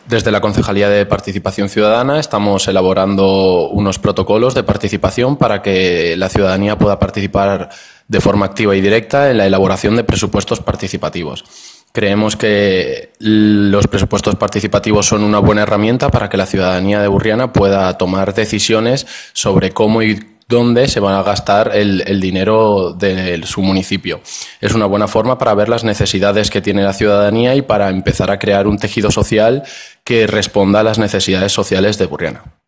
Desde la Concejalía de Participación Ciudadana estamos elaborando unos protocolos de participación para que la ciudadanía pueda participar de forma activa y directa en la elaboración de presupuestos participativos. Creemos que los presupuestos participativos son una buena herramienta para que la ciudadanía de Burriana pueda tomar decisiones sobre cómo y dónde se va a gastar el dinero de su municipio. Es una buena forma para ver las necesidades que tiene la ciudadanía y para empezar a crear un tejido social que responda a las necesidades sociales de Burriana.